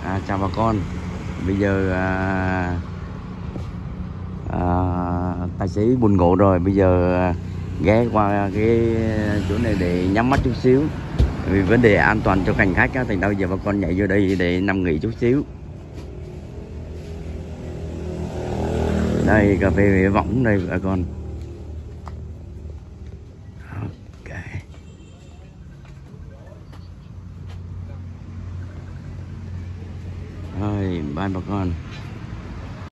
Chào bà con. Bây giờ tài xế buồn ngủ rồi. Bây giờ ghé qua cái chỗ này để nhắm mắt chút xíu. Vì vấn đề an toàn cho hành khách á, thành ra giờ bà con nhảy vô đây để nằm nghỉ chút xíu. Đây cà phê võng đây bà con. Ok. Rồi, bye bà con.